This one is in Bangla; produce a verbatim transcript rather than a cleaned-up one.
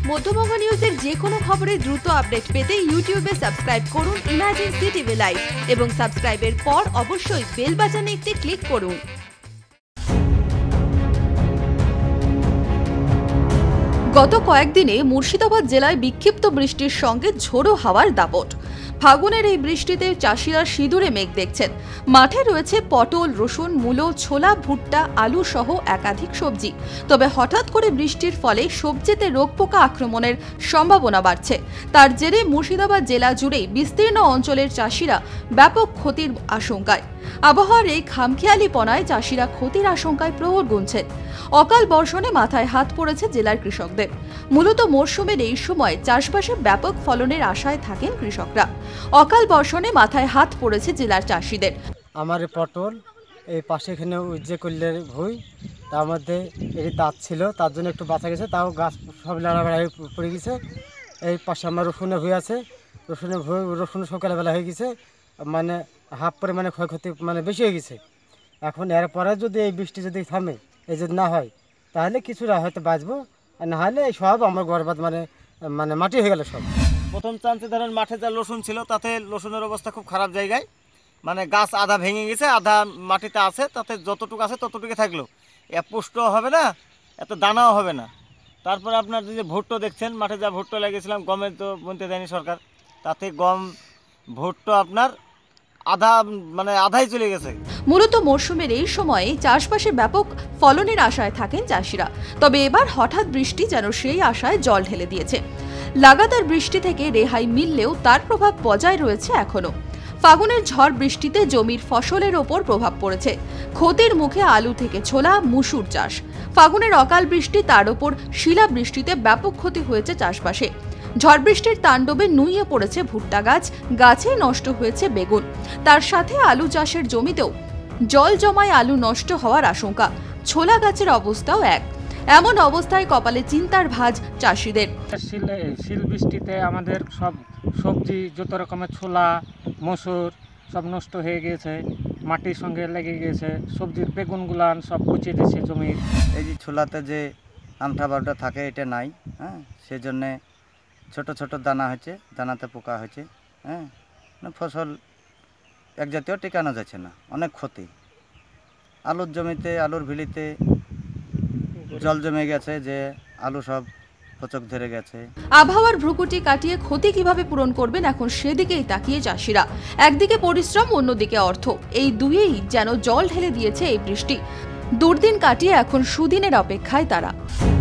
মধ্যবঙ্গ নিউজের যে কোনো খবরের দ্রুত আপডেট পেতে ইউটিউবে সাবস্ক্রাইব করুন ইমাজিন সিটিভি লাইভ এবং সাবস্ক্রাইবের পর অবশ্যই বেল বাটনে একটি ক্লিক করুন। গত কয়েকদিনে মুর্শিদাবাদ জেলায় বিক্ষিপ্ত বৃষ্টির সঙ্গে ঝোড়ো হাওয়ার দাপট। ফাগুনের এই বৃষ্টিতে চাষিরা সিঁদুরে মেঘ দেখছেন। মাঠে রয়েছে পটল, রসুন, মূলো, ছোলা, ভুট্টা, আলু সহ একাধিক সবজি। তবে হঠাৎ করে বৃষ্টির ফলে সবজিতে রোগপোকা আক্রমণের সম্ভাবনা বাড়ছে। তার জেরে মুর্শিদাবাদ জেলা জুড়েই বিস্তীর্ণ অঞ্চলের চাষিরা ব্যাপক ক্ষতির আশঙ্কায়। আবহাওয়ার এই খামখেয়ালিপনায় চাষিরা ক্ষতির আশঙ্কায় প্রহর গুনছেন। অকাল বর্ষণে মাথায় হাত পড়েছে জেলার কৃষকদের। মূলত মরশুমের এই সময় চাষবাসে ব্যাপক ফলনের আশায় থাকেন কৃষকরা। অকাল বর্ষণে মাথায় হাত পড়েছে জেলার চাষিদের। আমার পটল এই পাশে এখানে উজ্জে করলে ভুই, তার মধ্যে এই দাঁত ছিল, তার জন্য একটু বাঁচা গেছে, তাও গাছ সব লাড়াবেড়া হয়ে পড়ে গেছে। এই পাশে আমার রসুনের ভুই আছে, রসুনের ভুই রসুন সকালবেলা হয়ে গেছে, মানে হাফ পরিমাণে ক্ষয়ক্ষতি মানে বেশি হয়ে গেছে। এখন এরপরে যদি এই বৃষ্টি যদি থামে, এই যদি না হয়, তাহলে কিছুটা হয়তো বাঁচবো, আর না হলে এই সব আমার গর্বাদ মানে মানে মাটি হয়ে গেল সব। প্রথম চান্সে ধরেন মাঠে যা রসুন ছিল তাতে রসুনের অবস্থা খুব খারাপ জায়গায়, মানে গাছ আধা ভেঙে গেছে, আধা মাটিতে আছে, তাতে যতটুকু আছে ততটুকু থাকলো, এ পুষ্টও হবে না, এত দানাও হবে না। তারপরে আপনার যে ভুট্টো দেখছেন, মাঠে যা ভুট্টো লাগিয়েছিলাম, গমের তো বলতে দেয়নি সরকার, তাতে গম ভুট্টো আপনার আধা মানে আধাই চলে গেছে। মূলত মরশুমের এই সময়ে চাষবাসে ব্যাপক ফলনের আশায় থাকেন চাষিরা। তবে এবার হঠাৎ বৃষ্টি যেন সেই আশায় জল ঢেলে দিয়েছে। লাগাতার বৃষ্টি থেকে রেহাই মিললেও তার প্রভাব বজায় রয়েছে এখনো। ফাগুনের ঝড় বৃষ্টিতে জমির ফসলের ওপর প্রভাব পড়েছে। ক্ষতির মুখে আলু থেকে ছোলা, মুসুর চাষ। ফাগুনের অকাল বৃষ্টি, তার ওপর শিলা বৃষ্টিতে ব্যাপক ক্ষতি হয়েছে চাষবাসে। ঝড় বৃষ্টির তাণ্ডবে নুইয়ে পড়েছে ভুট্টা গাছ, গাছে নষ্ট হয়েছে বেগুন। তার সাথে আলু চাষের জমিতেও জল জমায় আলু নষ্ট হওয়ার আশঙ্কা। ছোলা গাছের অবস্থাও এক। এমন অবস্থায় কপালে চিন্তার ভাঁজ চাষিদের। শিল বৃষ্টিতে আমাদের সব সবজি, যত রকমের ছোলা, মসুর সব নষ্ট হয়ে গিয়েছে, মাটির সঙ্গে লেগে গিয়েছে, সবজির বেগুনগুলান সব পচে দিয়েছে জমির। এই যে ছোলাতে যে আমটা বারোটা থাকে এটা নাই, হ্যাঁ, সেজন্যে ছোট ছোট দানা হয়েছে, দানাতে পোকা হয়েছে, হ্যাঁ, ফসল এক জাতীয় টেকানো যাচ্ছে না, অনেক ক্ষতি। আলুর জমিতে, আলুর ভিলিতে জল জমে গেছে, যে আলু সব পচক ধরে গেছে। আবহাওয়ার ভ্রুকুটি কাটিয়ে ক্ষতি কিভাবে পূরণ করবেন এখন সেদিকেই তাকিয়ে চাষিরা। একদিকে পরিশ্রম, অন্যদিকে অর্থ, এই দুইয়েই যেন জল ঢেলে দিয়েছে এই বৃষ্টি। দুর্দিন কাটিয়ে এখন সুদিনের অপেক্ষায় তারা।